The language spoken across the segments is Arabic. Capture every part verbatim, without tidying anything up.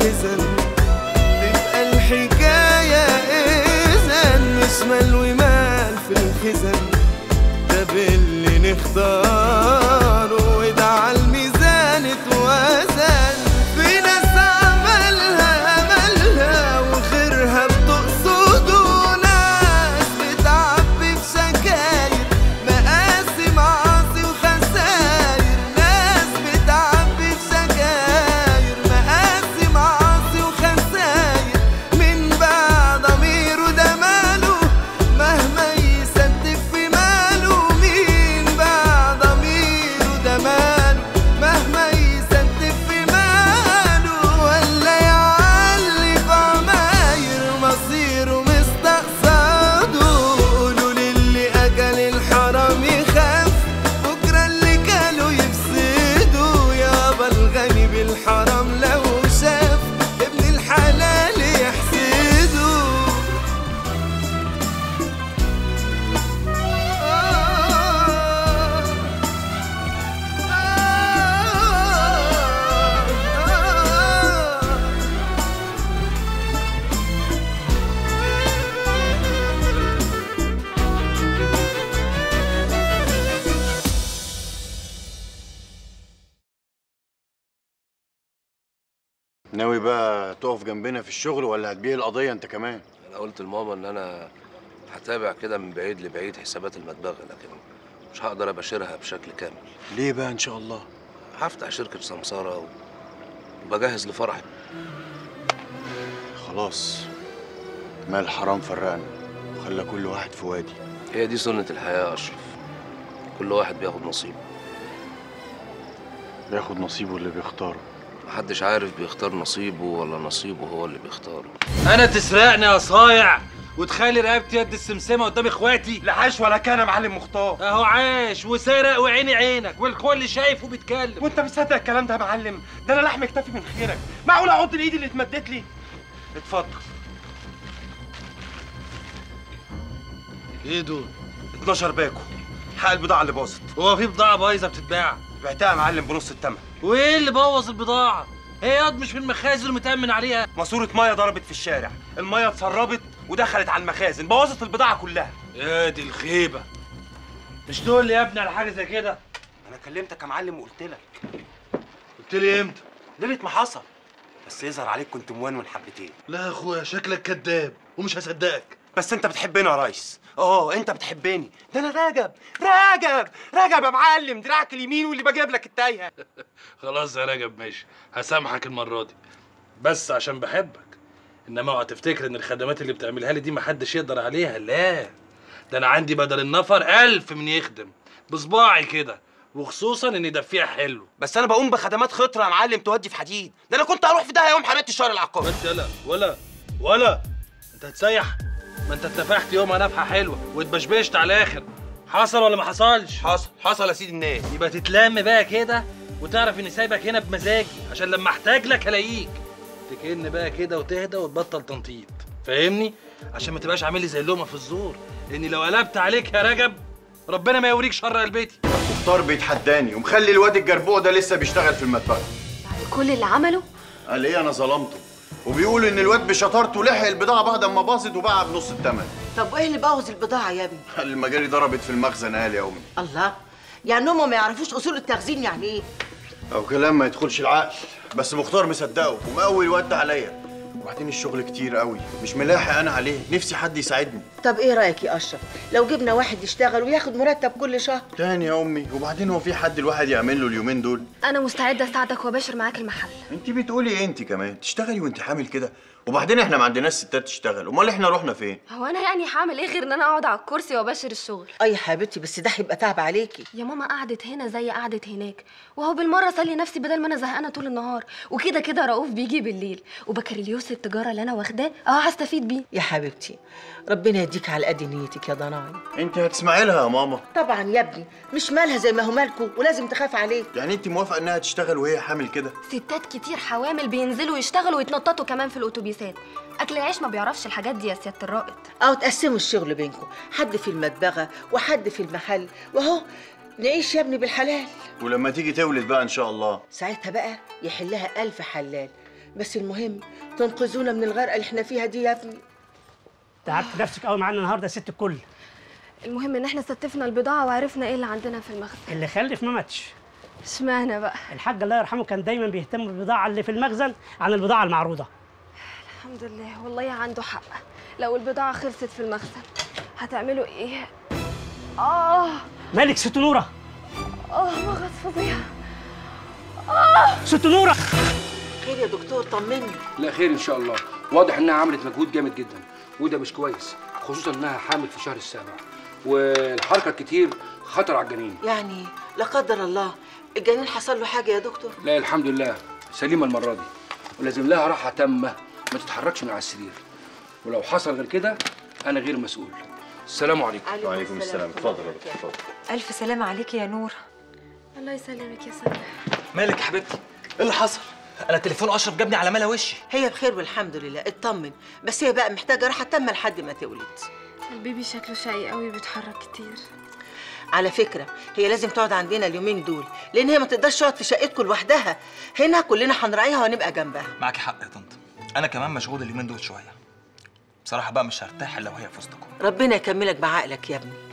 الخزن، تبقى الحكاية إذن مش مال ومال في الخزن. ده باللي نختاره وده عالميزان اتوزن. في ناس عملها أملها وخيرها بتقصده، ناس بتعبي في شكاير مقاسي معاصي وخساير. ناس بتعبي في شكاير مقاسي معاصي وخساير. من بعد ضميره ده ماله مهما يسدف في ماله. مين بعد ضميره ده ماله مهما يسدف في ماله. ولا يعلي في عماير مصيره مستقصده. قولوا للي أكل الحرام يخاف بكرة اللي كانوا يفسدوا. يابا الغني بالحرام لو شاف ابن الحلال يحسده. ناوي بقى تقف جنبنا في الشغل ولا هتبيع القضية انت كمان؟ انا قلت لماما ان انا هتابع كده من بعيد لبعيد حسابات المدبغه، لكن مش هقدر اباشرها بشكل كامل. ليه بقى ان شاء الله؟ هفتح شركه سمساره وبجهز لفرحي. خلاص، مال حرام فرقنا وخلى كل واحد في وادي. هي دي سنه الحياه يا اشرف، كل واحد بياخد نصيبه. بياخد نصيبه اللي بيختاره. محدش عارف بيختار نصيبه ولا نصيبه هو اللي بيختاره. انا تسرقني يا صايع وتخلي رقبتي يد السمسمه قدام اخواتي؟ لا عاش ولا كان يا معلم مختار. اهو عاش وسرق وعيني عينك والكل شايف وبيتكلم. وانت مصدق الكلام ده يا معلم؟ ده انا لحم اكتفي من خيرك. معقول اعض الايد اللي اتمدت لي؟ اتفضل. ايه دول؟ اتناشر باكو حق البضاعه اللي باظت. هو في بضاعه بايظه بتتباع؟ بعتها يا معلم بنص الثمن. وايه اللي بوظ البضاعه؟ هي ياض مش في المخازن ومتامن عليها؟ ماسوره ميه ضربت في الشارع، الميه اتسربت ودخلت على المخازن بوظت البضاعه كلها. يا دي الخيبه. مش تقول لي يا ابني على حاجه زي كده؟ انا كلمتك يا معلم وقلت لك. قلت لي امتى؟ ليله ما حصل، بس يظهر عليك كنت موان حبتين. لا يا اخويا شكلك كذاب ومش هصدقك. بس انت بتحبني يا ريس. اه انت بتحبني. ده انا راجب راجب راجب يا معلم، دراعك اليمين واللي بجيب لك التايهه. خلاص يا رجب ماشي، هسامحك المره دي بس عشان بحبك. انما اوعى تفتكر ان الخدمات اللي بتعملها لي دي محدش يقدر عليها. لا، ده انا عندي بدل النفر ألف من يخدم بصباعي كده، وخصوصا ان دفيع حلو. بس انا بقوم بخدمات خطره يا معلم تودي في حديد. ده انا كنت هروح في داهيه يوم حمايه الشهر العقاري. بس يلا ولا ولا انت هتسيح؟ ما انت اتفقت يومها نفحه حلوه واتبشبشت على الاخر. حصل ولا ما حصلش؟ حصل حصل يا سيدي الناس. يبقى تتلم بقى كده وتعرف اني سايبك هنا بمزاجي عشان لما احتاج لك الاقيك. تكن بقى كده وتهدى وتبطل تنطيط، فاهمني؟ عشان ما تبقاش عامل لي زي اللومه في الزور، لاني لو قلبت عليك يا رجب ربنا ما يوريك شر قلبتي. مختار بيتحداني ومخلي الواد الجربوع ده لسه بيشتغل في المدبغه. بعد كل اللي عمله؟ قال ايه انا ظلمته، وبيقول ان الواد بشطارته لحق البضاعه بعد ما باظت وباعها بنص الثمن. طب وايه اللي بوظ البضاعه يا ابني؟ المجاري ضربت في المخزن قال يا امي. الله، يعني هم ما يعرفوش اصول التخزين يعني ايه؟ او كلام ما يدخلش العقل، بس مختار مصدقه ومقوي الواد ده عليا. وبعدين الشغل كتير قوي مش ملاحق انا عليه، نفسي حد يساعدني. طب ايه رايك يا اشرف لو جبنا واحد يشتغل وياخد مرتب كل شهر؟ تاني يا امي، وبعدين هو في حد الواحد يعمل له اليومين دول؟ انا مستعده اساعدك واباشر معاك المحل. انت بتقولي ايه انت كمان؟ تشتغلي وانت حامل كده؟ وبعدين احنا ما عندناش ستات تشتغل، امال احنا رحنا فين؟ هو انا يعني هعمل ايه غير ان انا اقعد على الكرسي واباشر الشغل؟ اي يا حبيبتي بس ده هيبقى تعب عليكي. يا ماما قعدت هنا زي قعدت هناك، وهو بالمره اسلي نفسي بدل ما انا زهقانه طول النهار. وكده كده رؤوف بيجي بالليل، وبكالوريوس التجاره اللي انا واخداه اه هستفيد بيه. يا حبيبتي ربنا يديك على قد نيتك يا ضناي. انت هتسمعي لها يا ماما. طبعا يا ابني، مش مالها زي ما هو مالكوا ولازم تخاف عليه. يعني انت موافقه انها تشتغل وهي حامل كده؟ ستات كتير حوامل بينزلوا يشتغلوا ويتنططوا كمان في الاتوبيسات. اكل العيش ما بيعرفش الحاجات دي يا سياده الرائد. او تقسموا الشغل بينكم، حد في المدبغه وحد في المحل، واهو نعيش يا ابني بالحلال. ولما تيجي تولد بقى ان شاء الله ساعتها بقى يحلها الف حلال. بس المهم تنقذونا من الغرقه اللي احنا فيها دي يا ابني. تعبت نفسك قوي معانا النهارده يا ست الكل. المهم ان احنا ستفنا البضاعه وعرفنا ايه اللي عندنا في المخزن. اللي خلف ما ماتش. اشمعنى بقى؟ الحاج الله يرحمه كان دايما بيهتم بالبضاعه اللي في المخزن عن البضاعه المعروضه. الحمد لله، والله عنده حق. لو البضاعه خلصت في المخزن هتعملوا ايه؟ اه مالك ست نوره؟ اه مغص فظيع. اه ست نوره. خير يا دكتور طمني. لا خير ان شاء الله، واضح انها عملت مجهود جامد جدا وده مش كويس، خصوصا انها حامل في الشهر السابع والحركه الكتير خطر على الجنين. يعني لا قدر الله الجنين حصل له حاجه يا دكتور؟ لا الحمد لله سليمه المره دي، ولازم لها راحه تامه ما تتحركش من على السرير، ولو حصل غير كده انا غير مسؤول. السلام عليكم. وعليكم السلام. اتفضل يا دكتور اتفضل. الف سلامه عليكي يا نور. الله يسلمك يا سامح. مالك يا حبيبتي؟ ايه اللي حصل؟ انا التليفون اشرف جابني على ملا وشي. هي بخير والحمد لله، اطمن، بس هي بقى محتاجه راحه تامه لحد ما تولد. البيبي شكله شقي قوي بيتحرك كتير. على فكره هي لازم تقعد عندنا اليومين دول، لان هي ما تقدرش تقعد في شقتكم لوحدها، هنا كلنا هنراعيها وهنبقى جنبها. معاكي حق يا طنط، انا كمان مشغول اليومين دول شويه. بصراحه بقى مش هرتاح الا وهي في وسطكم. ربنا يكملك بعقلك يا ابني.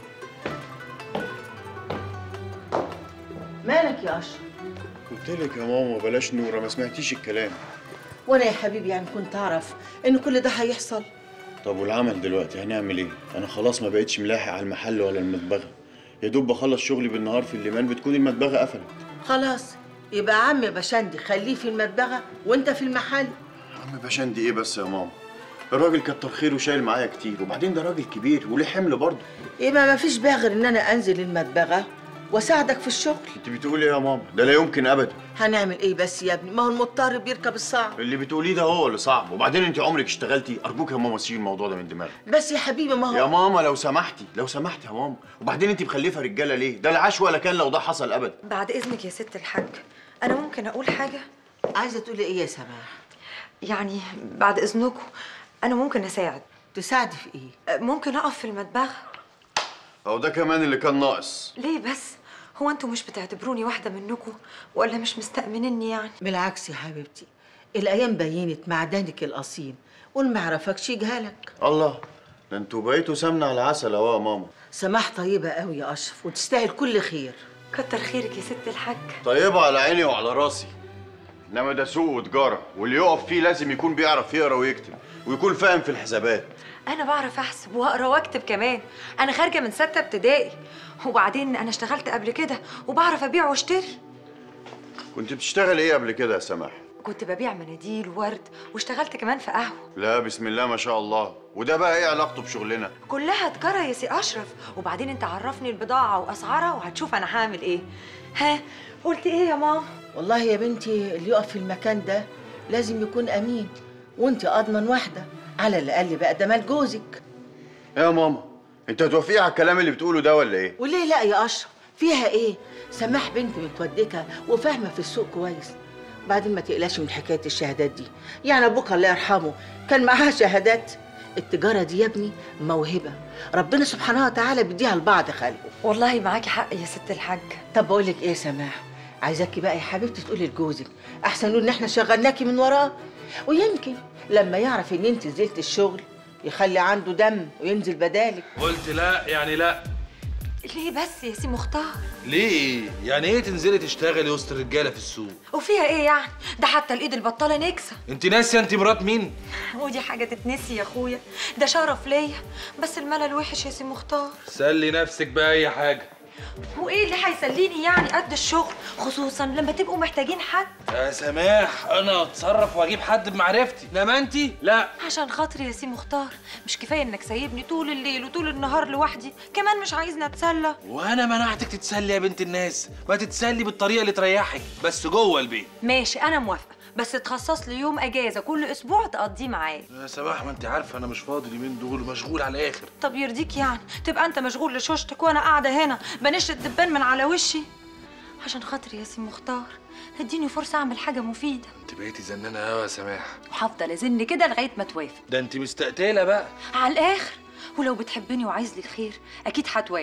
مالك يا اشرف؟ قلت لك يا ماما بلاش نوره، ما سمعتيش الكلام. وانا يا حبيبي يعني كنت اعرف ان كل ده هيحصل؟ طب والعمل دلوقتي هنعمل ايه؟ انا خلاص ما بقتش ملاحق على المحل ولا المطبخه، يا دوب بخلص شغلي بالنهار في الليمان بتكون المطبخه قفلت. خلاص يبقى عم بشندي خليه في المطبخه وانت في المحل. عم بشندي ايه بس يا ماما؟ الراجل كتر خيره شايل معايا كتير، وبعدين ده راجل كبير وليه حمل برضه. يبقى ما فيش بقى غير ان انا انزل المطبخه واساعدك في الشغل. انت بتقولي ايه يا ماما؟ ده لا يمكن ابدا. هنعمل ايه بس يا ابني؟ ما هو المضطر بيركب الصعب. اللي بتقوليه ده هو اللي صعب، وبعدين انت عمرك اشتغلتي؟ ارجوك يا ماما شيل الموضوع ده من دماغك. بس يا حبيبي ما هو يا ماما لو سمحتي لو سمحتي يا ماما، وبعدين انت مخلفه رجاله ليه؟ ده العاش ولا كان لو ده حصل ابدا. بعد اذنك يا ست الحاج، انا ممكن اقول حاجه؟ عايزه تقولي ايه يا سماح؟ يعني بعد اذنكم انا ممكن اساعد. تساعدي في ايه؟ ممكن اقف في المطبخ. او ده كمان اللي كان ناقص. ليه بس؟ هو انتوا مش بتعتبروني واحده منكم ولا مش مستأمنيني يعني؟ بالعكس يا حبيبتي، الايام بينت معدنك الاصيل واللي ما يعرفكش يجهلك. الله، ده انتوا بقيتوا سمنه على عسل اهو يا ماما. سماح طيبه قوي يا اشرف وتستاهل كل خير. كتر خيرك يا ست الحاج. طيبه على عيني وعلى راسي، انما ده سوق وتجاره، واللي يقف فيه لازم يكون بيعرف يقرا ويكتب ويكون فاهم في الحسابات. انا بعرف احسب واقرا واكتب كمان، انا خارجه من سته ابتدائي، وبعدين انا اشتغلت قبل كده وبعرف ابيع واشتري. كنت بتشتغل ايه قبل كده يا سماح؟ كنت ببيع مناديل وورد واشتغلت كمان في قهوه. لا بسم الله ما شاء الله، وده بقى ايه علاقته بشغلنا؟ كلها تجاره يا سي اشرف، وبعدين انت عرفني البضاعه واسعارها وهتشوف انا هعمل ايه. ها قلت ايه يا ماما؟ والله يا بنتي اللي يقف في المكان ده لازم يكون امين، وانت اضمن واحده، على الاقل بقى ده مال جوزك. يا ماما انت هتوافقي على الكلام اللي بتقوله ده ولا ايه؟ وليه لا يا اشرف؟ فيها ايه؟ سماح بنت متودكه وفاهمه في السوق كويس. بعدين ما تقلقش من حكايه الشهادات دي، يعني ابوك الله يرحمه كان معاها شهادات. التجاره دي يا ابني موهبه ربنا سبحانه وتعالى بيديها لبعض خلقه. والله معاكي حق يا ست الحاج. طب بقول لك ايه يا سماح، عايزاكي بقى يا حبيبتي تقولي لجوزك احسن نقول ان احنا شغلناكي من وراه، ويمكن لما يعرف ان انت نزلت الشغل يخلي عنده دم وينزل بدالك. قلت لا يعني لا. ليه بس يا سي مختار؟ ليه؟ يعني ايه تنزلي تشتغلي وسط الرجاله في السوق؟ وفيها ايه يعني؟ ده حتى الايد البطاله نكسه. انت ناسيه انت مرات مين؟ ودي حاجه تتنسي يا اخويا، ده شرف ليا، بس الملل وحش يا سي مختار. سلي نفسك باي حاجه. وايه اللي هيسليني يعني قد الشغل، خصوصا لما تبقوا محتاجين حد؟ يا سماح انا اتصرف واجيب حد بمعرفتي، انما انت لا. عشان خاطري يا سي مختار، مش كفايه انك سايبني طول الليل وطول النهار لوحدي، كمان مش عايزني اتسلى. وانا منعتك تتسلي يا بنت الناس، ما تتسلي بالطريقه اللي تريحك بس جوه البيت. ماشي انا موافقه، بس تخصص لي يوم اجازه كل اسبوع تقضيه معايا. يا سماح ما انت عارفه انا مش فاضي اليومين دول ومشغول على الاخر. طب يرضيك يعني تبقى انت مشغول لشوشتك وانا قاعده هنا بنش الدبان من على وشي؟ عشان خاطري يا سي مختار اديني فرصه اعمل حاجه مفيده. انت بقيتي زنانه قوي يا سماح. وهفضل ازن كده لغايه ما توافق. ده انت مستقتله بقى على الاخر، ولو بتحبني وعايز لي الخير اكيد هتوافق.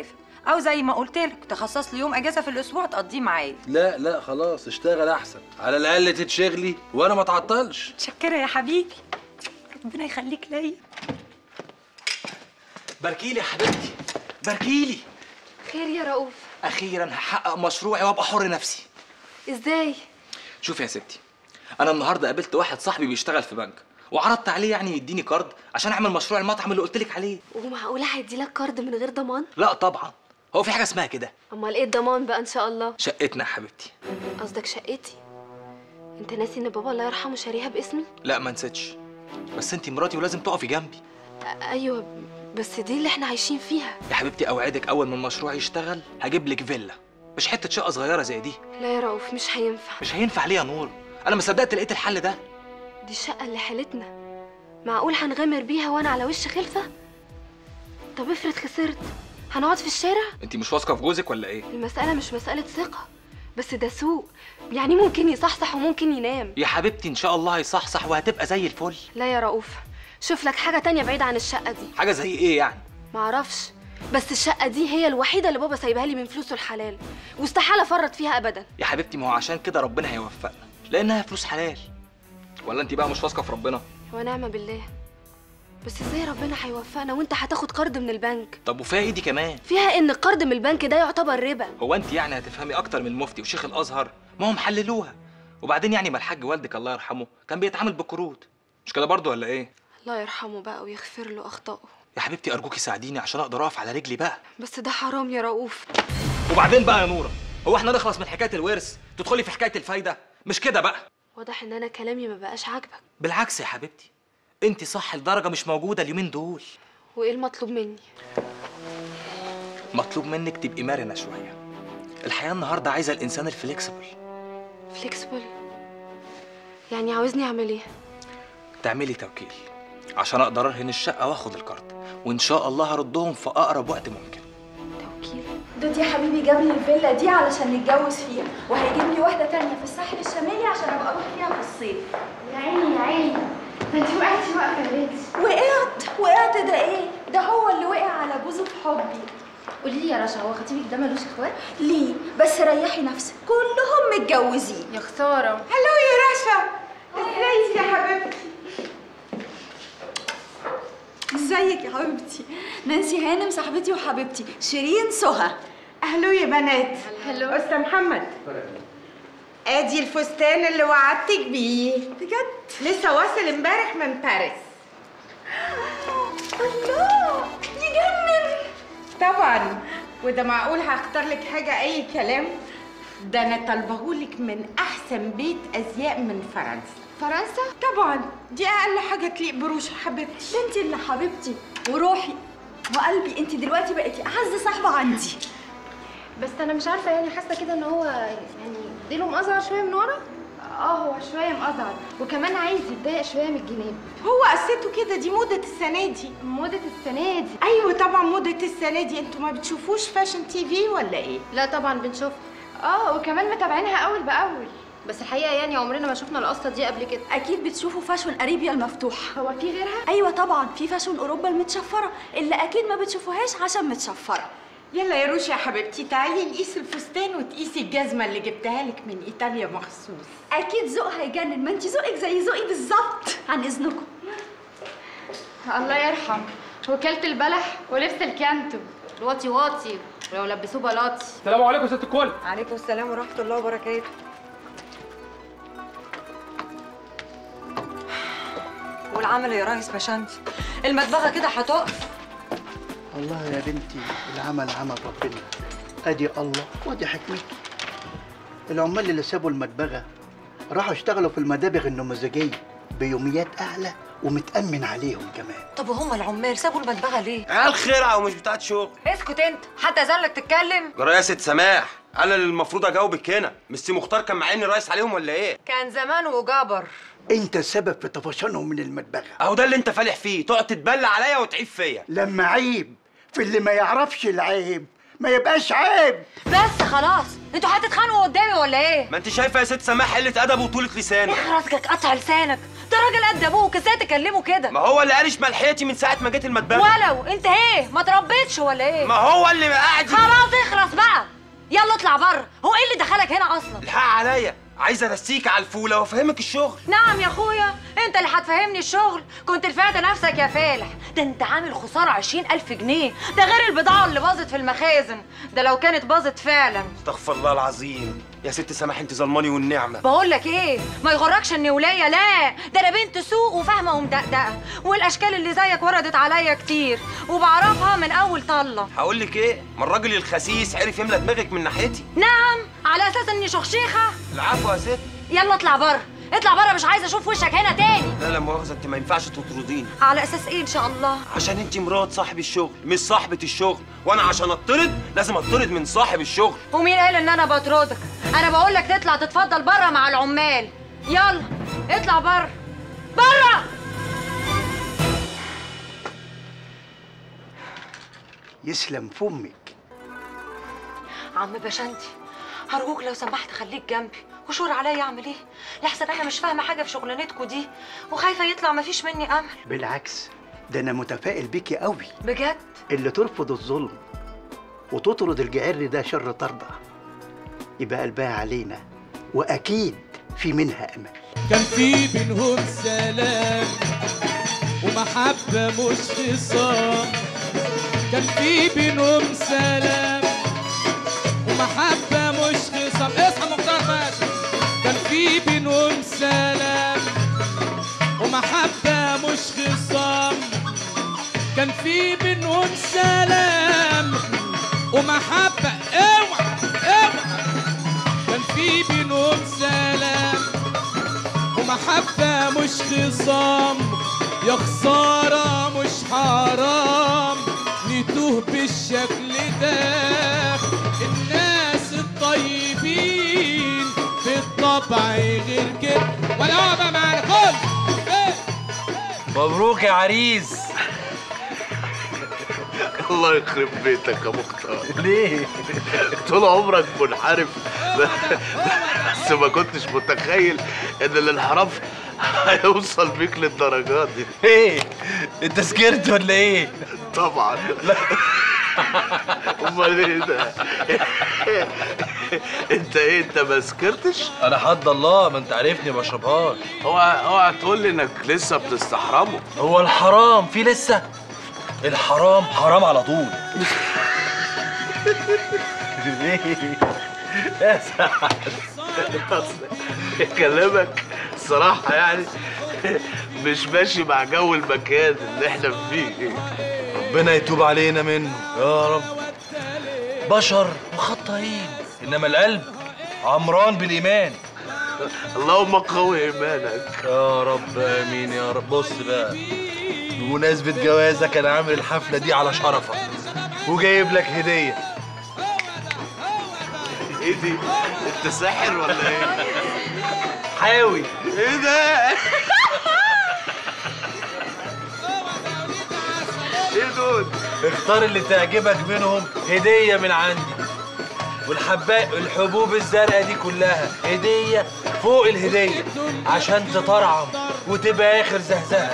او زي ما قلت لك تخصص لي يوم اجازه في الاسبوع تقضيه معايا. لا لا خلاص اشتغل احسن، على الاقل تتشغلي وانا ما اتعطلش. متشكره يا حبيبي، ربنا يخليك ليا. باركيلي يا حبيبتي، باركيلي. خير يا رؤوف؟ اخيرا هحقق مشروعي وابقى حر نفسي. ازاي؟ شوفي يا ستي، انا النهارده قابلت واحد صاحبي بيشتغل في بنك، وعرضت عليه يعني يديني كارد عشان اعمل مشروع المطعم اللي قلت لك عليه. ومعقوله هيديلك كارد من غير ضمان؟ لا طبعا، هو في حاجه اسمها كده؟ امال ايه الضمان بقى ان شاء الله؟ شقتنا يا حبيبتي. قصدك شقتي؟ انت ناسي ان بابا الله يرحمه شاريها باسمي؟ لا ما نسيتش، بس انت مراتي ولازم تقفي جنبي. ايوه بس دي اللي احنا عايشين فيها. يا حبيبتي اوعدك اول ما المشروع يشتغل هجيب لك فيلا، مش حته شقه صغيره زي دي. لا يا رؤوف مش هينفع. مش هينفع ليه يا نور؟ انا ما صدقت لقيت الحل ده. دي الشقه اللي حالتنا، معقول هنغامر بيها وانا على وش خلفه؟ طب افرض خسرت، هنقعد في الشارع؟ انت مش واثقه في جوزك ولا ايه؟ المساله مش مساله ثقه، بس ده سوق، يعني ممكن يصحصح وممكن ينام. يا حبيبتي ان شاء الله هيصحصح وهتبقى زي الفل. لا يا رؤوف، شوف لك حاجه تانية بعيده عن الشقه دي. حاجه زي ايه يعني؟ معرفش، بس الشقه دي هي الوحيده اللي بابا سايبها لي من فلوسه الحلال، واستحاله افرط فيها ابدا. يا حبيبتي ما هو عشان كده ربنا هيوفقنا، لانها فلوس حلال. ولا انت بقى مش واثقه في ربنا؟ ونعم بالله، بس ازاي ربنا هيوفقنا وانت هتاخد قرض من البنك؟ طب وفيها ايه دي كمان؟ فيها ان القرض من البنك ده يعتبر ربا. هو انت يعني هتفهمي اكتر من المفتي وشيخ الازهر؟ ما هم حللوها. وبعدين يعني ما الحاج والدك الله يرحمه كان بيتعامل بالقروض، مش كده برضه ولا ايه؟ الله يرحمه بقى ويغفر له اخطائه. يا حبيبتي ارجوكي ساعديني عشان اقدر اقف على رجلي بقى. بس ده حرام يا رؤوف. وبعدين بقى يا نوره، هو احنا نخلص من حكايه الورث تدخلي في حكايه الفايده؟ مش كده بقى. واضح ان انا كلامي ما بقاش عاجبك. بالعكس يا حبيبتي، انت صح لدرجه مش موجوده اليومين دول. وايه المطلوب مني؟ مطلوب منك تبقي مرنه شويه. الحياه النهارده عايزه الانسان الفليكسبل. فليكسبل؟ يعني عاوزني اعمل ايه؟ تعملي توكيل عشان اقدر ارهن الشقه واخد الكارت، وان شاء الله هردهم في اقرب وقت ممكن. توكيل؟ دود يا حبيبي جاب لي الفيلا دي علشان نتجوز فيها، وهيجيب لي واحده تانية في الساحل الشمالي عشان ابقى اروح فيها في الصيف. يا عيني يا عيني، ده انت وقعتي واقفه يا بنتي. وقعت وقعت ده ايه؟ ده هو اللي وقع على جوزه في حبي. قولي لي يا رشا، هو خطيبك ده ملوش اخوات؟ ليه؟ بس ريحي نفسك، كلهم متجوزين. يا خساره. هلو يا رشا، ازيك يا حبيبتي؟ ازيك يا حبيبتي؟ نانسي هانم صاحبتي وحبيبتي، شيرين سهى. اهلو يا بنات. هلو استاذ محمد، ادي الفستان اللي وعدتك بيه. بجد؟ لسه واصل امبارح من باريس. الله يجنن. طبعا، وده معقول هختار لك حاجه اي كلام؟ ده انا طالبهولك من احسن بيت ازياء من فرنسا. فرنسا؟ طبعا، دي اقل حاجه تليق بروش حبيبتي. انت اللي حبيبتي وروحي وقلبي، انت دلوقتي بقيتي اعز صاحبه عندي. بس انا مش عارفه، يعني حاسه كده ان هو يعني ديله مقزعر شويه من ورا. اه هو شويه مقزعر، وكمان عايز يتضايق شويه من الجناب. هو قصته كده، دي موضه السنه دي. موضه السنه دي؟ ايوه طبعا موضه السنه دي. انتوا ما بتشوفوش فاشن تي في ولا ايه؟ لا طبعا بنشوفها. اه وكمان متابعينها اول باول، بس الحقيقه يعني عمرنا ما شفنا القصه دي قبل كده. اكيد بتشوفوا فاشن اريبيا المفتوح. هو في غيرها؟ ايوه طبعا، في فاشن اوروبا المتشفره اللي اكيد ما بتشوفوهاش عشان متشفره. يلا يا روشا يا حبيبتي، تعالي نقيس الفستان وتقيسي الجزمه اللي جبتها لك من ايطاليا مخصوص. اكيد ذوق هيجنن، ما انت ذوقك زي ذوقي بالظبط. عن اذنكم. الله يرحم وكالة البلح ولبس الكانتو، الواطي واطي ولو لبسوه بلاطي. السلام عليكم يا ست الكل. عليكم السلام ورحمه الله وبركاته. والعمل يا ريس باشمهندس، المدبغه كده هتقف. والله يا بنتي العمل عمل ربنا، ادي الله وادي حكمته. العمال اللي سابوا المدبغه راحوا اشتغلوا في المدابغ النموذجيه بيوميات اعلى ومتامن عليهم كمان. طب وهم العمال سابوا المدبغه ليه؟ عيال خرعه ومش بتاعت شغل. اسكت انت، حتى زلك تتكلم. جرى يا ست سماح، انا اللي المفروض اجاوبك هنا، مش سي مختار كان معاني الرئيس عليهم ولا ايه؟ كان زمان وجبر. انت السبب في طفشانهم من المدبغه. اهو ده اللي انت فالح فيه، تقعد تتبلى عليا وتعيب فيا. لما عيب في اللي ما يعرفش العيب ما يبقاش عيب. بس خلاص، انتوا هتتخانقوا قدامي ولا ايه؟ ما انت شايفه يا ست سماح قله ادب وطولة لسانك. اخرسك قطع لسانك، ده راجل قد ابوك، ازاي تكلمه كده؟ ما هو اللي قالش ملحيتي من ساعه ما جيت المدبغه. ولو انت ايه ما تربيتش ولا ايه؟ ما هو اللي قاعد. خلاص اخرس بقى، يلا اطلع بره. هو ايه اللي دخلك هنا اصلا؟ الحق عليا، عايز ارسيك على الفوله وافهمك الشغل. نعم يا اخويا، انت اللي هتفهمني الشغل. كنت رفعت نفسك يا فالح، ده انت عامل خساره عشرين ألف جنيه، ده غير البضاعه اللي باظت في المخازن، ده لو كانت باظت فعلا. استغفر الله العظيم يا ست سماح، انت ظلماني والنعمه. بقول لك ايه، ما يغركش اني وليه، لا ده انا بنت سوق وفاهمه ومدقدقه، والاشكال اللي زيك وردت عليا كتير وبعرفها من اول طله. هقول لك ايه، ما الراجل الخسيس عرف يملى دماغك من ناحيتي. نعم، على اساس اني شخشيخه. العفو يا ست. يلا اطلع بره، اطلع بره، مش عايزه اشوف وشك هنا تاني. لا لا مؤاخذه، انت ما ينفعش تطرديني. على اساس ايه ان شاء الله؟ عشان انت مرات صاحب الشغل مش صاحبه الشغل، وانا عشان اطرد لازم اطرد من صاحب الشغل. ومين قال ان انا بطردك؟ انا بقول لك تطلع تتفضل بره مع العمال. يلا اطلع بره بره. يسلم فمك. عم بشنتي، هرجوك لو سمحت خليك جنبي وشور عليا اعمل ايه؟ لحسن انا مش فاهمه حاجه في شغلانتكوا دي وخايفه يطلع مفيش مني امل. بالعكس، ده انا متفائل بيكي قوي. بجد؟ اللي ترفض الظلم وتطرد الجعر ده شر طرده، يبقى قلبها علينا واكيد في منها امل. كان في بينهم سلام ومحبه مش خصام، كان في بينهم سلام ومحبه مش خصام. اصحى مختار باشا. كان في بينهم سلام ومحبه مش خصام، كان في بينهم سلام ومحبه. اوعى اوعى. كان في بينهم سلام ومحبه مش خصام، يا خساره مش حرام نتوه بالشكل ده. الناس الطيبين في الطبع غير كده. ولا هو بقى معانا كل. مبروك يا عريس. الله يخرب بيتك يا مختار. ليه؟ طول عمرك منحرف، بس ما كنتش متخيل ان الانحراف هيوصل بيك للدرجات دي. ايه؟ انت سكرت ولا ايه؟ طبعا. لا امال ايه ده؟ انت ايه، انت ما سكرتش؟ انا حد الله، ما انت عارفني ما بشربهاش. اوعى اوعى تقول لي انك لسه بتستحرمه. هو الحرام في لسه؟ الحرام حرام على طول. يا سعد، كلامك الصراحة يعني مش ماشي مع جو المكان اللي احنا فيه. ربنا يتوب علينا منه يا رب. بشر وخطائين، انما القلب عمران بالايمان. اللهم قوي ايمانك يا رب. امين يا رب. بص بقى، بمناسبة جوازك انا عامل الحفلة دي على شرفك وجايب لك هدية. ايه دي؟ انت ساحر ولا ايه؟ حاوي. ايه ده؟ ايه دول؟ اختار اللي تعجبك منهم هدية من عندي. والحباء الحبوب الزرقاء دي كلها هدية فوق الهدية عشان تطرعم وتبقى اخر زهزهة.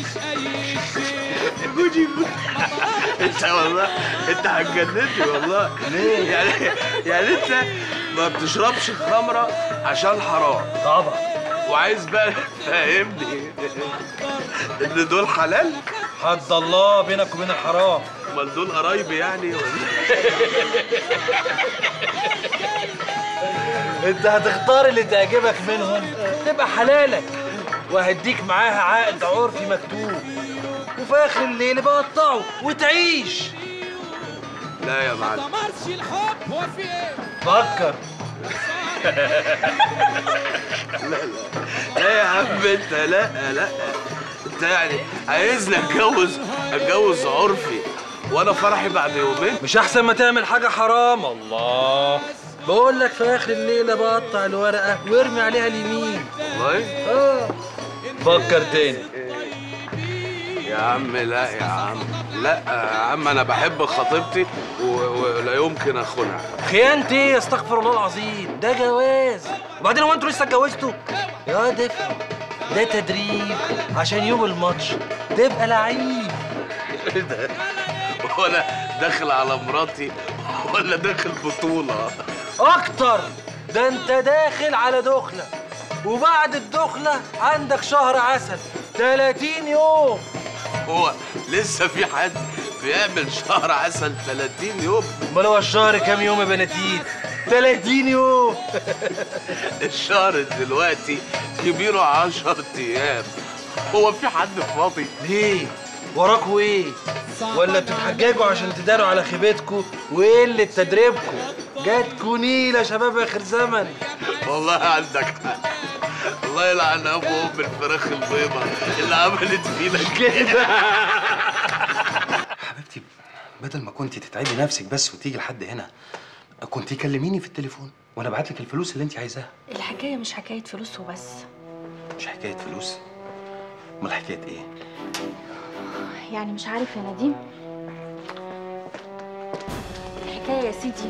جوجي انت والله انت هتجنني والله. ليه؟ يعني يعني انت ما بتشربش خمرة عشان حرام طبعا، وعايز بقى تفهمني ان دول حلال؟ حد الله بينك وبين الحرام. امال دول قرايبي يعني ولا؟ انت هتختار اللي تعجبك منهم تبقى حلالك، وهديك معاها عقد عرفي مكتوب، وفي اخر الليل بقطعه وتعيش. لا يا معلم. فكر. لا لا لا يا عم انت، لا لا انت يعني عايزني اتجوز اتجوز عرفي وانا فرحي بعد يومين؟ مش احسن ما تعمل حاجه حرام؟ الله، بقول لك في اخر الليله بقطع الورقه وارمي عليها اليمين. والله؟ اه. فكر تاني. يا عم لا يا عم، لا يا عم، انا بحب خطيبتي ولا يمكن اخونها. خيانتي ايه؟ استغفر الله العظيم، ده جواز. وبعدين هو انتوا لسه اتجوزتوا؟ يا دفع، ده تدريب عشان يوم الماتش تبقى لعيب. ايه ده؟ وانا داخل على مراتي ولا داخل بطولة؟ اكتر، ده انت داخل على دخلة، وبعد الدخلة عندك شهر عسل تلاتين يوم. هو لسه في حد بيعمل شهر عسل تلاتين يوم؟ امال هو الشهر كام يوم يا بناتيت؟ تلاتين يوم. الشهر دلوقتي كبيره عشرة ايام. هو في حد فاضي؟ ليه؟ وراكوا ايه؟ ولا بتتحججوا عشان تداروا على خيبتكوا وقلة تدريبكوا؟ جاتكوا نيلة يا شباب اخر زمن. والله عندك حق. الله يلعن ابو ام الفراخ البيضة اللي عملت فينا كده. حبيبتي بدل ما كنتي تتعبي نفسك بس وتيجي لحد هنا، كنتي كلميني في التليفون وانا ابعت لك الفلوس اللي انت عايزاها. الحكايه مش حكايه فلوس وبس. مش حكايه فلوس؟ امال حكايه ايه؟ يعني مش عارف يا نديم، الحكايه يا سيدي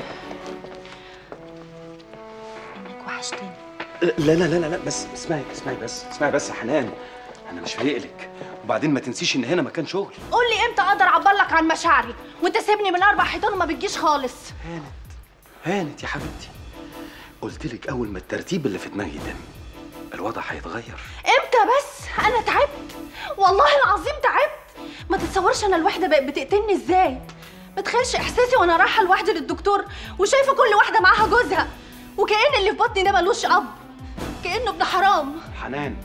انك وحشتني. لا لا لا لا بس اسمعي اسمعي بس اسمعي بس يا حنان، انا مش فايق لك، وبعدين ما تنسيش ان هنا مكان شغل. قول لي امتى اقدر اعبر لك عن مشاعري وانت سيبني من اربع حيطان وما بتجيش خالص. هانت هانت يا حبيبتي، قلت لك اول ما الترتيب اللي في دماغي يتم الوضع هيتغير. امتى بس؟ انا تعبت والله العظيم، تعبت. ما تتصورش انا الوحده بقت بتقتلني ازاي. ما تخيلش احساسي وانا رايحه لوحدي للدكتور وشايفه كل واحده معاها جوزها، وكأن اللي في بطني ده ملوش اب، كأنه ابن حرام. حنان،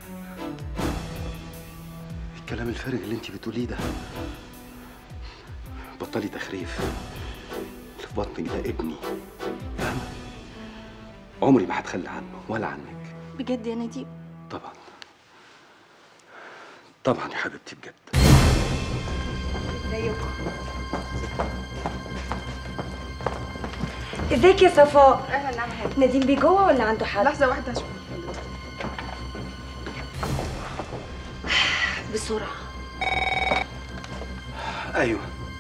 الكلام الفارغ اللي انت بتقوليه ده بطلي تخريف. اللي في بطنك ده ابني، فاهمه؟ عمري ما هتخلى عنه ولا عنك. بجد يا نديم؟ طبعا طبعا يا حبيبتي بجد. ازيكم؟ ازيك يا صفاء؟ اهلا نعم حبيبتي. نديم بيه جوه ولا عنده حد؟ لحظه واحده هشوف. بسرعه. ايوه.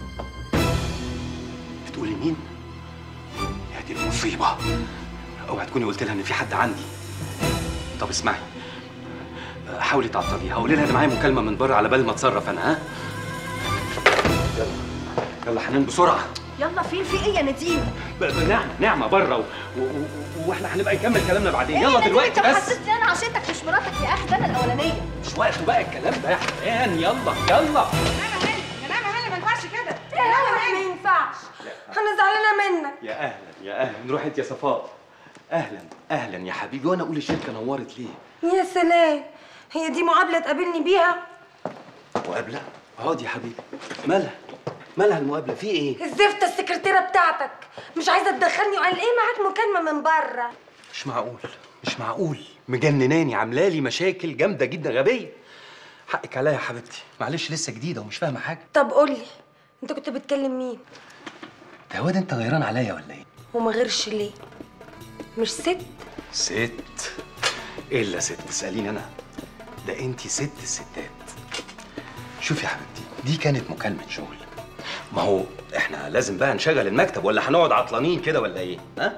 بتقولي مين؟ يا دي المصيبه، اوعى تكوني قلت لها ان في حد عندي. طب اسمعي، حاولي تعطليها، قولي لها انا معايا مكالمه من بره على بال ما اتصرف انا. ها يلا يلا حنان بسرعه. يلا فين؟ في ايه يا نديم؟ نعمه نعمه بره و... و... و... واحنا هنبقى نكمل كلامنا بعدين. إيه يلا دلوقتي انت بس. حسستني انا عشتك مش مراتك يا اخي، ده انا الاولانيه. مش وقته بقى الكلام ده يا حنان. يلا يلا. ما ينفعش كده. لا ما ينفعش، انا زعلانه منك. يا اهلا يا اهلا، نروح انت يا صفاء. اهلا اهلا يا حبيبي، وانا اقول الشركه نورت ليه؟ يا سلام، هي دي معامله تقابلني بيها؟ مقابله؟ اقعد يا حبيبي. مالها؟ مالها المقابله؟ في ايه؟ الزفته السكرتيره بتاعتك مش عايزه تدخلني وقال ايه معاك مكالمه من بره. مش معقول مش معقول، مجنناني، عامله لي مشاكل جامده جدا، غبيه. حقك عليا يا حبيبتي، معلش لسه جديده ومش فاهمه حاجه. طب قولي انت كنت بتكلم مين؟ ده واد انت غيران عليا ولا ايه؟ وما غيرش ليه؟ مش ست؟ ست؟ الا ست تساليني انا؟ ده انت ست الستات. شوفي يا حبيبتي، دي كانت مكالمه شغل، ما هو احنا لازم بقى نشغل المكتب ولا هنقعد عطلانين كده ولا ايه؟ ها؟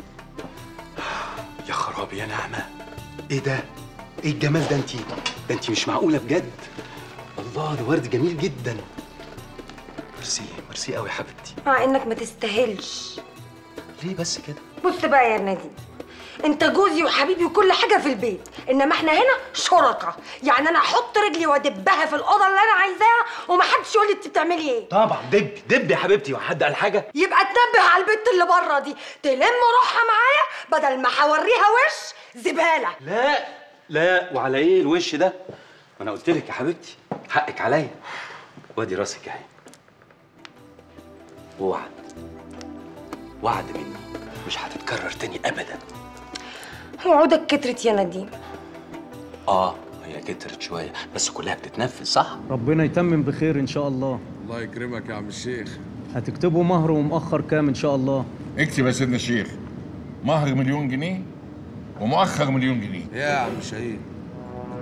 يا خرابي يا نعمه، ايه ده؟ ايه الجمال ده؟ انت ده انت مش معقوله بجد. الله، ده ورد جميل جدا. ميرسي ميرسي قوي يا حبيبتي. مع انك ما تستاهلش. ليه بس كده؟ بص بقى يا نديم، انت جوزي وحبيبي وكل حاجه في البيت، انما احنا هنا شركاء. يعني انا احط رجلي وادبها في الاوضه اللي انا عايزاها ومحدش يقول لي انت بتعملي ايه. طبعا دب دب يا حبيبتي، وحد قال حاجه؟ يبقى تنبه على البت اللي بره دي تلم روحها معايا بدل ما هوريها وش زباله. لا لا، وعلى ايه الوش ده؟ ما انا قلت لك يا حبيبتي حقك عليا. وادي راسك اهي، ووعد وعد مني مش هتتكرر تاني ابدا. وعودك كترت يا نديم. اه هي كترت شويه بس كلها بتتنفذ، صح؟ ربنا يتمم بخير ان شاء الله. الله يكرمك يا عم الشيخ. هتكتبوا مهر ومؤخر كام ان شاء الله؟ اكتب يا سيدنا الشيخ، مهر مليون جنيه ومؤخر مليون جنيه. يا عم شهيد، انت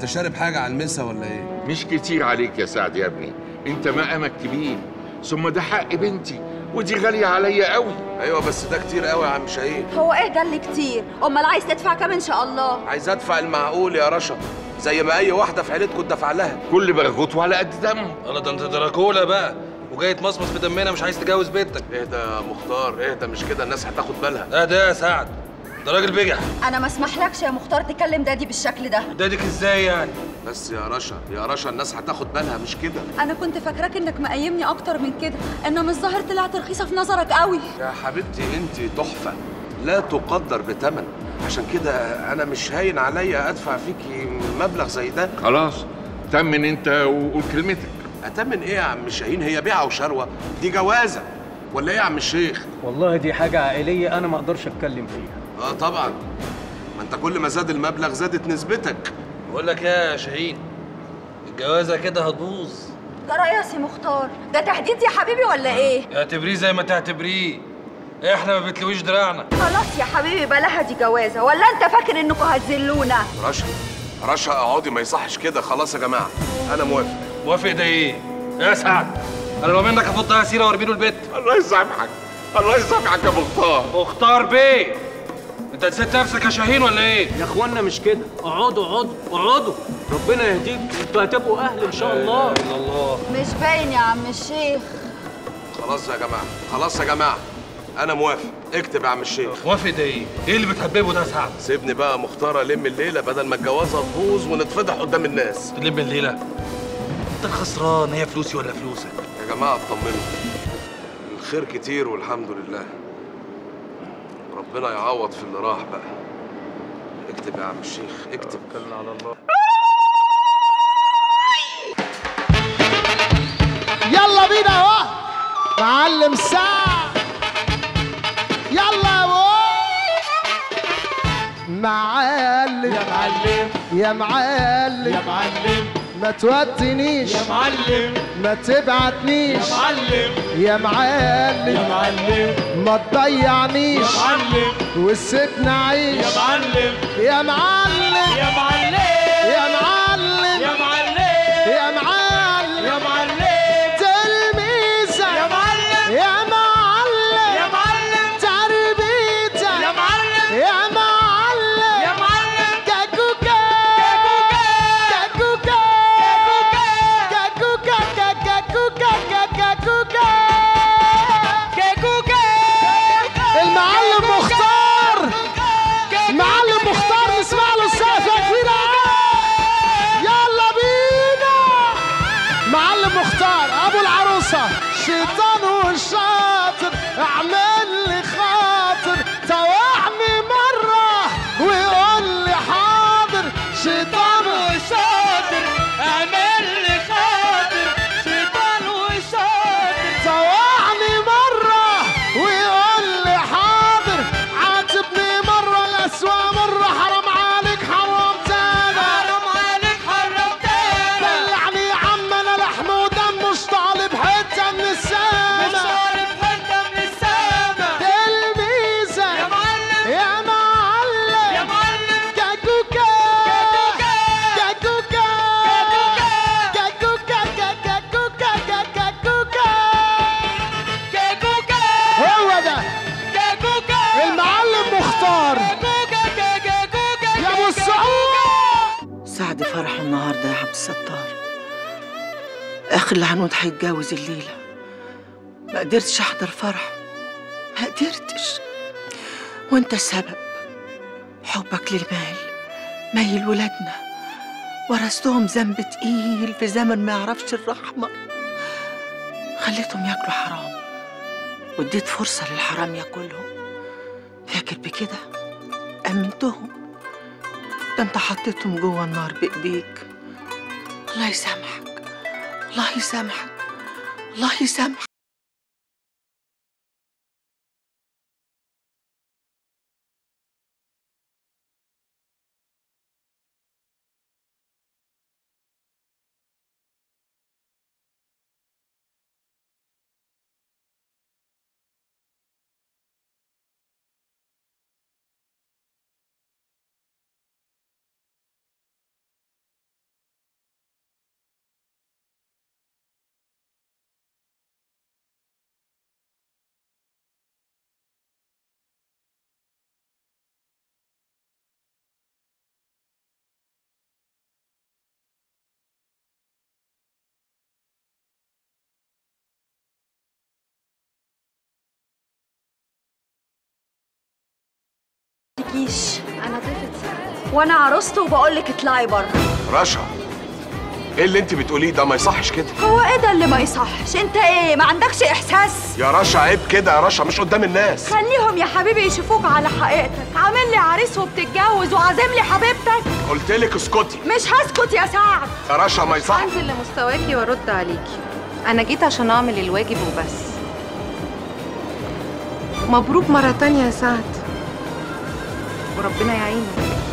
انت شارب حاجه على المسا ولا ايه؟ مش كتير عليك يا سعد يا ابني، انت مقامك كبير، ثم ده حق بنتي ودي غاليه عليا قوي. ايوه بس ده كتير قوي يا عم شاهين. هو ايه ده اللي كتير؟ امال عايز تدفع كام ان شاء الله؟ عايز ادفع المعقول يا رشا، زي ما اي واحده في عيلتكم دفع لها. كل برغوت وعلى قد دمه. الله، ده انت دراكولا بقى وجاي تمصمص في دمنا، مش عايز تجوز بنتك. اهدى يا مختار اهدى، مش كده الناس هتاخد بالها. لا ده يا سعد، ده راجل بجح. انا ما اسمحلكش يا مختار تكلم دادي بالشكل ده. داديك ازاي يعني؟ بس يا رشا يا رشا الناس هتاخد بالها، مش كده. انا كنت فاكراك انك مقيمني اكتر من كده، انما الظاهر طلعت رخيصه في نظرك قوي. يا حبيبتي انت تحفه لا تقدر بثمن، عشان كده انا مش هاين عليا ادفع فيكي مبلغ زي ده. خلاص تمن انت وقول كلمتك. اتمن ايه يا عم شاهين؟ هي بيعه وشروه، دي جوازه ولا ايه يا عم الشيخ؟ والله دي حاجة عائلية أنا ما أقدرش أتكلم فيها. اه طبعا، ما انت كل ما زاد المبلغ زادت نسبتك. بقول لك يا شاهين، الجوازه كده هتبوظ. جرى يا سي مختار، ده تهديد يا حبيبي ولا ايه؟ اعتبريه زي ما تعتبريه، احنا ما بتلويش دراعنا. خلاص يا حبيبي بلاها دي جوازه، ولا انت فاكر انكم هتذلونا؟ رشا رشا اقعدي، ما يصحش كده. خلاص يا جماعه انا موافق. موافق ده ايه؟ يا سعد انا لو منك هفضها سيره وارمي له البيت. الله يسامحك الله يسامحك يا مختار. مختار بيه، انت نسيت نفسك يا شاهين ولا ايه؟ يا اخوانا مش كده، اقعدوا اقعدوا اقعدوا، ربنا يهديكم، انتوا هتبقوا اهل ان شاء الله. لا اله الا الله. مش باين يا عم الشيخ. خلاص يا جماعه خلاص يا جماعه انا موافق. اكتب يا عم الشيخ. موافق ده ايه؟ ايه اللي بتحببه ده يا سعد؟ سيبني بقى مختار الم الليله بدل ما الجوازه تبوظ ونتفضح قدام الناس. تلم الليله؟ انت الخسران، هي فلوسي ولا فلوسك؟ يا جماعه اطمنوا، الخير كتير والحمد لله، ربنا يعوض في اللي راح بقى. اكتب يا عم الشيخ اكتب. توكلنا على الله. يلا بينا اهو معلم ساعة، يلا يا معلم يا معلم يا معلم يا معلم ما تودنيش يا معلم ما تبعتنيش يا معلم يا معلم يا معلم ما تضيعنيش يا معلم وسيبنا عيش يا معلم يا معلم يا معلم يا معلم يا معلم يا معلم يا معلم تلميذة يا معلم يا معلم يا معلم تربيتك يا معلم يا معلم يا معلم كاكوكا كاكوكا كاكوكا كاكوكا كاكوكا كاكوكا المعلم مختار معلم مختار نسمع له السقفة كبيرة يلا بينا معلم مختار ابو العروسة شيطان والشاطر اعمل لي خاطر توعني مرة ويقول لي حاضر شيطان وشاطر اعمل لي خاطر شيطان وشاطر توعني مرة ويقول لي حاضر عاتبني مرة الأسوأ مرة حرام عليك حرمتنا حرام عليك حرمتنا دلعني يا عم أنا لحم ودم مش طالب حتة من السما مش طالب حتة من السما تلميذة يا معلم يا معلم يا معلم كاكوكا كاكوكا كاكوكا كاكوكا كاكوكا كاكوكا هو ده كاكوكا المعلم مختار كاكوكا كاكوكا يا ابو السعود سعد فرحه النهارده يا عبد الستار. اخي العنود هيتجوز الليله، ما قدرتش احضر فرحه، ما قدرتش، وانت السبب. حبك للمال ميل ولادنا، ورثتهم ذنب تقيل في زمن ما يعرفش الرحمه، خليتهم ياكلوا حرام واديت فرصه للحرام ياكلهم. فاكر بكده امنتهم، ده انت حطيتهم جوه النار بايديك. الله يسامحك الله يسامحك الله يسامحك. تضحكيش. انا ضيفة سعد. وانا عروسته وبقول لك اطلعي بره. رشا، ايه اللي انت بتقوليه ده؟ ما يصحش كده. هو ايه ده اللي ما يصحش؟ انت ايه ما عندكش احساس؟ يا رشا عيب كده يا رشا، مش قدام الناس. خليهم يا حبيبي يشوفوك على حقيقتك. عامل لي عريس وبتتجوز وعازم لي حبيبتك. قلت لك اسكتي. مش هسكت يا سعد. يا رشا ما يصح. انزل لمستواكي وارد عليكي. انا جيت عشان اعمل الواجب وبس. مبروك مرة تانية يا سعد، وربنا يعينك.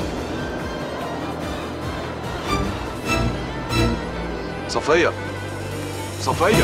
صفية صفية،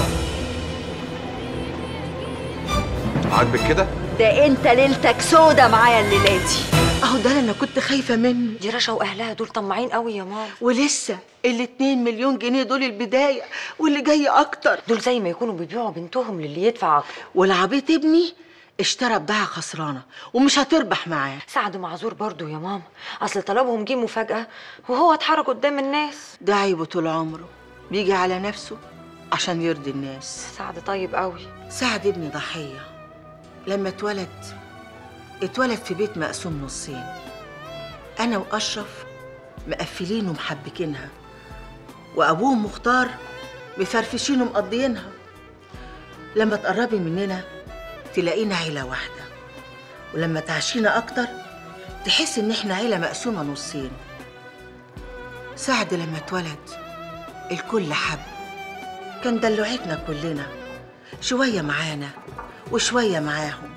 عاجبك كده؟ ده انت ليلتك سودا معايا الليلة دي. اهو ده اللي انا كنت خايفه منه. دي رشا واهلها دول طماعين قوي يا ماما. ولسه الاتنين مليون جنيه دول البدايه، واللي جاي اكتر. دول زي ما يكونوا بيبيعوا بنتهم للي يدفع اكتر. والعبيط ابني اشترى بضاعه خسرانه ومش هتربح معاه. سعد معذور برضو يا ماما، اصل طلبهم جه مفاجاه وهو اتحرك قدام الناس. ده عيبه طول عمره، بيجي على نفسه عشان يرضي الناس. سعد طيب قوي. سعد ابني ضحيه. لما اتولد اتولد في بيت مقسوم نصين، انا واشرف مقفلين ومحبكينها، وابوه مختار مفرفشين ومقضيينها. لما تقربي مننا تلاقينا عيله واحده، ولما تعشينا اكتر تحس ان احنا عيله مقسومه نصين. سعد لما اتولد الكل حب، كان دلوعتنا كلنا، شويه معانا وشويه معاهم،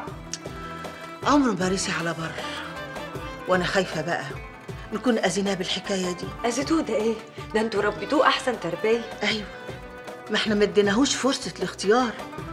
عمره ما رسي على بر. وانا خايفه بقى نكون اذيناه بالحكايه دي. اذيتوه ده ايه؟ ده انتوا ربيتوه احسن تربيه. ايوه، ما احنا ما اديناهوش فرصه الاختيار.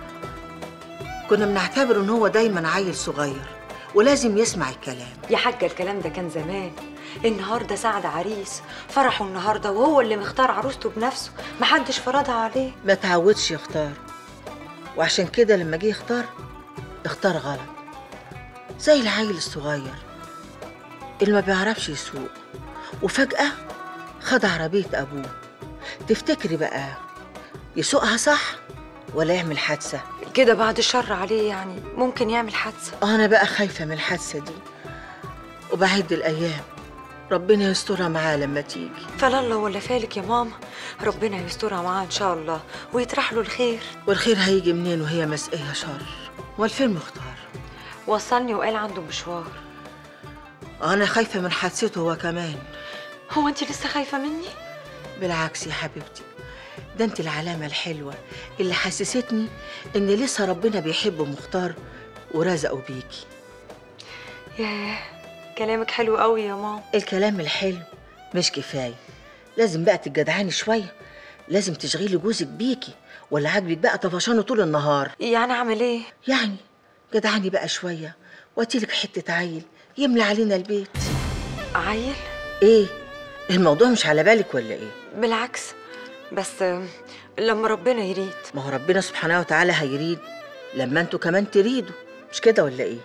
كنا بنعتبر ان هو دايما عيل صغير ولازم يسمع الكلام. يا حاجه الكلام ده كان زمان، النهارده سعد عريس، فرحه النهارده وهو اللي مختار عروسته بنفسه، محدش فرضها عليه. ما تعودش يختار، وعشان كده لما جه يختار اختار غلط، زي العيل الصغير اللي ما بيعرفش يسوق وفجأة خد عربية أبوه. تفتكري بقى يسوقها صح ولا يعمل حادثة؟ كده بعد الشر عليه، يعني ممكن يعمل حادثة. أنا بقى خايفة من الحادثة دي، وبعد الأيام ربنا يسترها معاه لما تيجي. فلا الله ولا فالك يا ماما، ربنا يسترها معاه إن شاء الله ويطرح له الخير. والخير هيجي منين وهي مسقية شر؟ والفين مختار وصلني وقال عنده مشوار. أنا خايفة من حادثته هو كمان. هو أنت لسه خايفة مني؟ بالعكس يا حبيبتي، ده أنت العلامة الحلوة اللي حسستني إن لسه ربنا بيحب مختار ورزقه بيكي. ياه، كلامك حلو قوي يا ماما. الكلام الحلو مش كفاية، لازم بقى تتجدعاني شوية، لازم تشغيلي جوزك بيكي، ولا عاجبك بقى طفشانه طول النهار؟ يعني أعمل إيه؟ يعني جدعاني بقى شوية وأتيلك حتة عيل يملى علينا البيت. عيل؟ إيه؟ الموضوع مش على بالك ولا إيه؟ بالعكس، بس لما ربنا يريد. ما هو ربنا سبحانه وتعالى هيريد لما انتوا كمان تريدوا، مش كده ولا ايه؟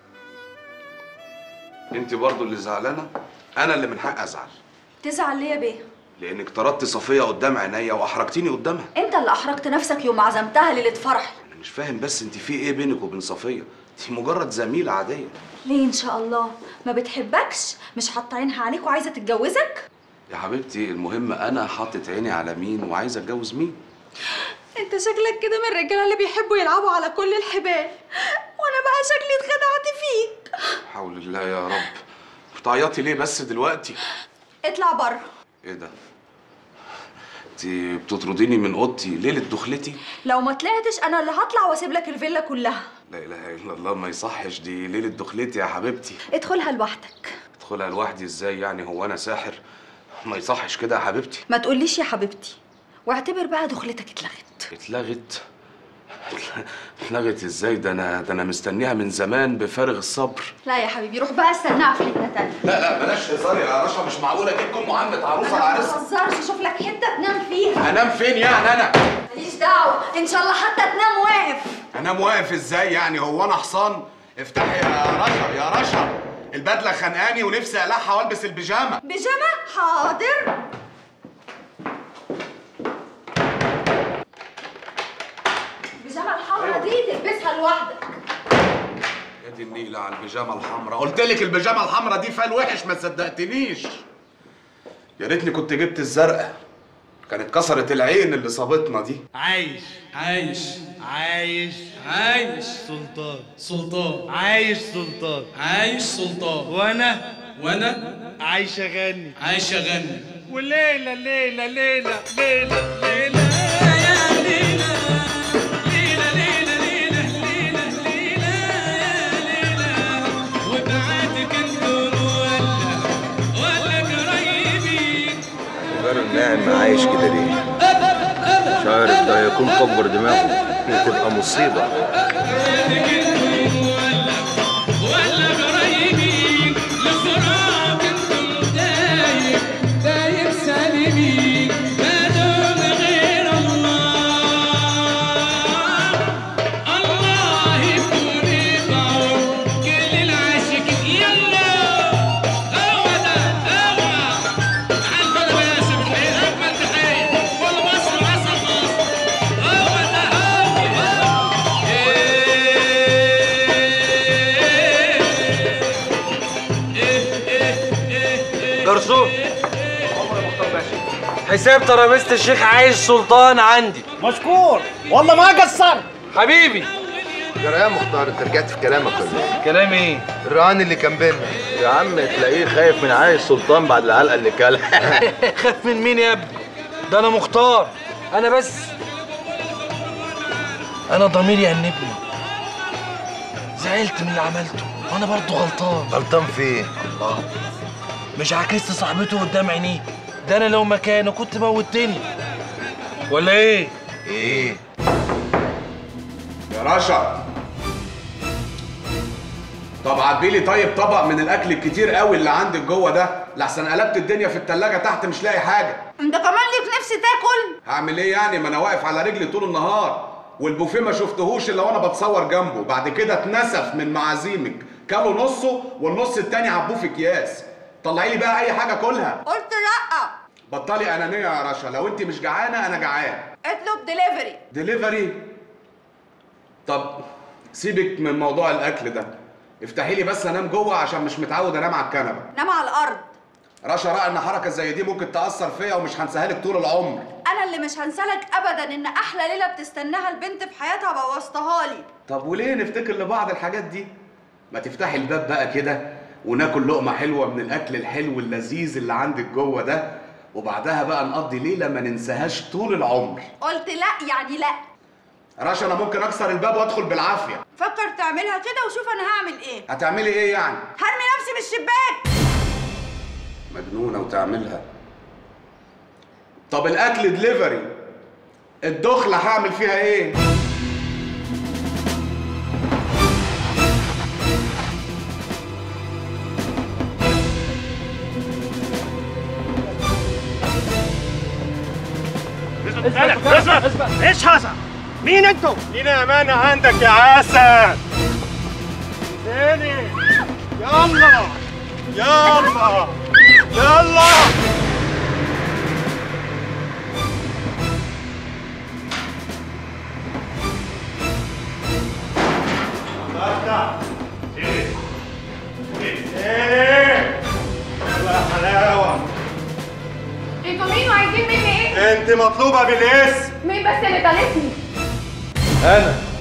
انت برضو اللي زعلانه، انا اللي من حق ازعل. تزعل ليه يا بيه؟ لانك طردت صفيه قدام عينيا واحرجتيني قدامها. انت اللي احرجت نفسك يوم عزمتها ليله فرحي. انا مش فاهم بس انت في ايه بينك وبين صفيه؟ دي مجرد زميله عاديه. ليه ان شاء الله؟ ما بتحبكش؟ مش حاطه عينها عليك وعايزه تتجوزك؟ يا حبيبتي المهم انا حاطط عيني على مين وعايزه اتجوز مين. انت شكلك كده من الرجاله اللي بيحبوا يلعبوا على كل الحبال، وانا بقى شكلي اتخدعت فيك. حول الله يا رب. بتعيطي ليه بس دلوقتي؟ اطلع بره. ايه ده؟ انت بتطرديني من اوضتي ليله دخلتي؟ لو ما طلعتش انا اللي هطلع واسيب لك الفيلا كلها. لا اله الا الله، ما يصحش، دي ليله دخلتي يا حبيبتي. ادخلها لوحدك. ادخلها لوحدي ازاي يعني؟ هو انا ساحر؟ ما يصحش كده يا حبيبتي. ما تقوليش يا حبيبتي، واعتبر بقى دخلتك اتلغت. اتلغت؟ اتلغت ازاي؟ ده انا ده انا مستنيها من زمان بفارغ الصبر. لا يا حبيبي، روح بقى استناها في حته تانيه. لا لا بلاش هزار يا رشا، مش معقوله اجيب ام عمة عروسه انا لعريسها. ما بهزرش، شوف لك حته تنام فيها. انام فين يعني انا؟ ماليش دعوه، ان شاء الله حتى تنام واقف. انام واقف ازاي يعني؟ هو انا حصان؟ افتحي يا رشا يا رشا، البدله خانقاني ونفسي اقلعها والبس البيجامه. بيجامه؟ حاضر. البيجامه الحمراء دي تلبسها لوحدك. ايه دي النيلة على البيجامة الحمراء، قلت لك البيجامة الحمراء دي فال وحش ما صدقتنيش. يا ريتني كنت جبت الزرقاء، كانت كسرت العين اللي صابتنا دي. عايش عايش عايش عايش سلطان سلطان عايش سلطان عايش سلطان وانا وانا عايش اغني عايش اغني وليلة ليلة ليلة ليلة ليلة يا ليلة ليلة ليلة ليلة ليلة ليلة يا ليلة وبعدك انتم ولا ولا قريبين. غير الناعم عايش كده ليه؟ مش عارف، ده يكون كبر دماغه وتبقى مصيبة. ولا قريبين لفراق انتم دايب دايب سالمين ما دون غير الله. الله يكون يبعون كل العاشقين. يلا هو ده هو عالبلد باسم الحين اجمل تحيه والله مصر عسل مصر. هو ده هو جرسون حساب ترابيزة الشيخ عايش سلطان عندي. مشكور والله ما قصرت حبيبي. جرى يا مختار، انت رجعت في كلامك ولا ايه؟ كلام ايه؟ الرهان اللي كان بيننا. يا عم تلاقيه خايف من عايش سلطان بعد العلقه اللي كلها. خاف من مين يا ابني؟ ده انا مختار. انا بس انا ضميري يأنبني. زعلت من اللي عملته وانا برضه غلطان. غلطان في ايه؟ الله، مش عكست صاحبته قدام عينيه. ده انا لو مكانه كنت موتني ولا ايه؟ ايه؟ يا رشا، طب عبيلي طيب طبق من الاكل الكتير قوي اللي عندك جوه ده، لحسن قلبت الدنيا في التلاجة تحت مش لاقي حاجه. انت كمان ليك نفسي تاكل؟ هعمل ايه يعني؟ ما انا واقف على رجلي طول النهار، والبوفيه ما شفتهوش الا وانا بتصور جنبه. بعد كده اتنسف من معازيمك، كلوا نصه والنص التاني عبوه في اكياس. طلعي لي بقى اي حاجه كلها. قلت لا. بطلي انانيه يا رشا، لو انت مش جعانه انا جعان. اطلب دليفري. دليفري؟ طب سيبك من موضوع الاكل ده، افتحي لي بس انام جوه عشان مش متعود انام على الكنبه. نام على الارض. رشا رأى ان حركه زي دي ممكن تاثر فيا ومش هنساها لك طول العمر. انا اللي مش هنسالك ابدا ان احلى ليله بتستناها البنت في حياتها بوظتها لي. طب وليه نفتكر لبعض الحاجات دي؟ ما تفتحي الباب بقى كده وناكل لقمه حلوه من الاكل الحلو اللذيذ اللي عندك جوه ده، وبعدها بقى نقضي ليله ما ننساهاش طول العمر. قلت لا يعني لا. رشا انا ممكن اكسر الباب وادخل بالعافيه. فكر تعملها كده وشوف انا هعمل ايه. هتعملي ايه يعني؟ هرمي نفسي من الشباك. مجنونه وتعملها. طب الاكل دليفري، الدخله هعمل فيها ايه؟ اثبت اثبت ايش هذا؟ مين انتوا؟ لينا امانه عندك يا عسل. ثاني يلا يلا يلا. افتح. يلا حلاوه. انتوا مين وعايزين مني ايه؟ انت مطلوبه بالاسم. مين بس اللي طالبني؟ انا